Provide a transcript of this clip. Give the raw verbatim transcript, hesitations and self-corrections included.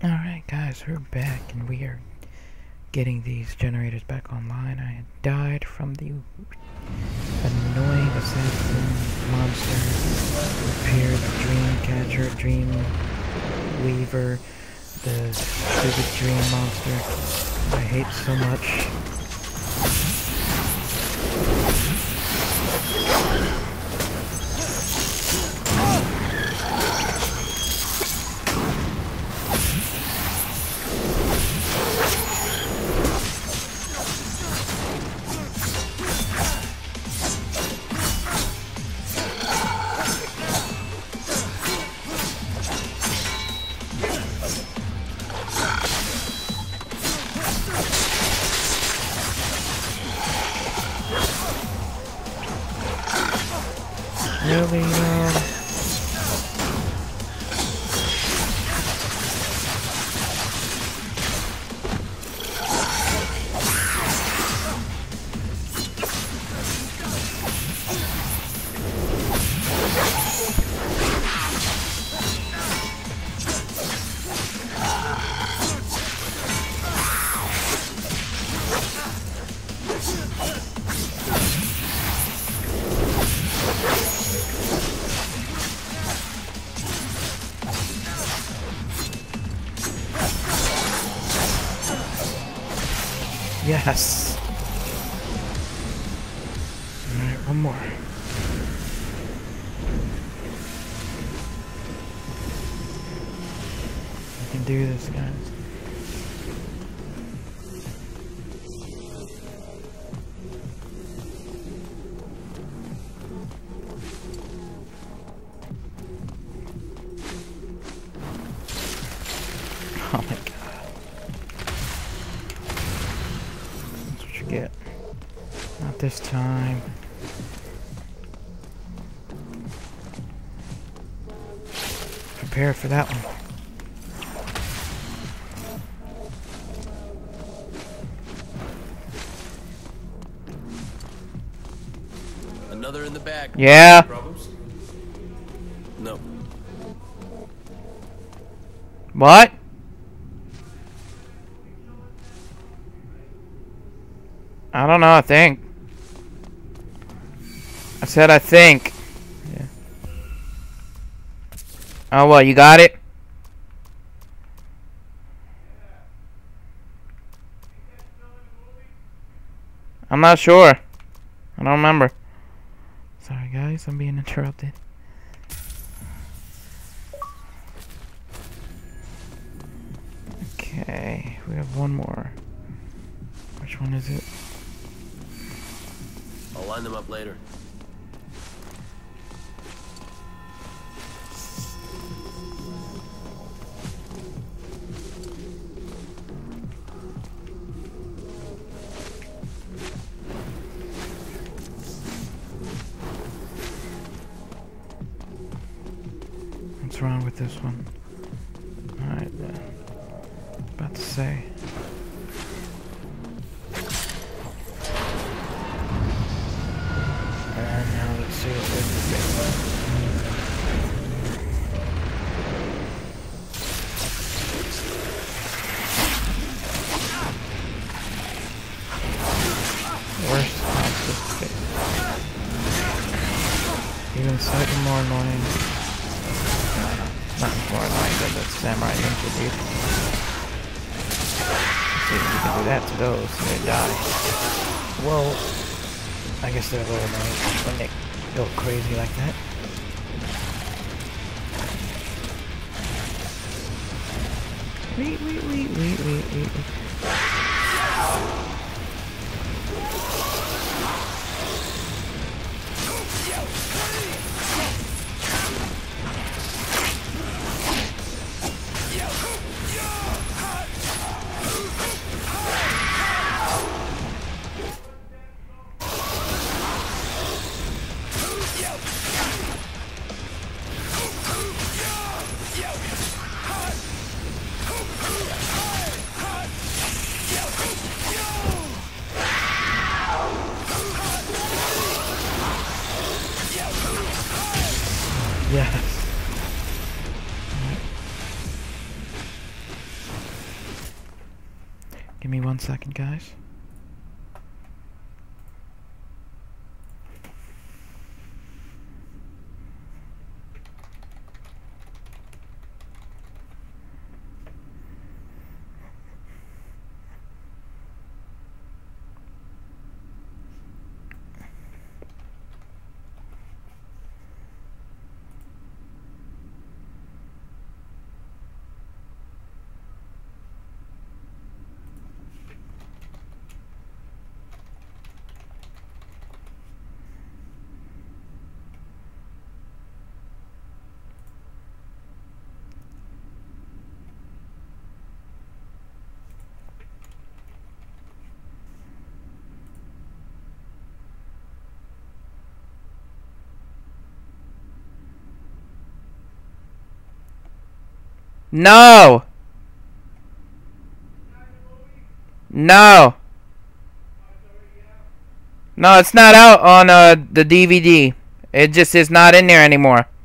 Alright guys, we're back and we are getting these generators back online. I had died from the annoying assassin monster, repaired the dream catcher, dream weaver, the stupid dream monster I hate so much. Really, no. Yes. Alright, one more. We can do this, guys. Oh my god. Get. Not this time. Prepare for that one. Another in the bag. Yeah. Problems? No. What? I don't know, I think. I said I think. Yeah. Oh, well, you got it? I'm not sure. I don't remember. Sorry, guys, I'm being interrupted. Okay, we have one more. Which one is it? I'll line them up later. What's wrong with this one? Alright, then. About to say. And now let's see what this is. Worst possible face. Even slightly more annoying. Not more annoying than the samurai ninja dude. See if you can do that to those, so they die. Whoa. I guess they're a little annoying when they go crazy like that. Wait, wait, wait, wait, wait, wait, wait. Give me one second, guys. No! No! No, it's not out on uh, the D V D. It just is not in there anymore.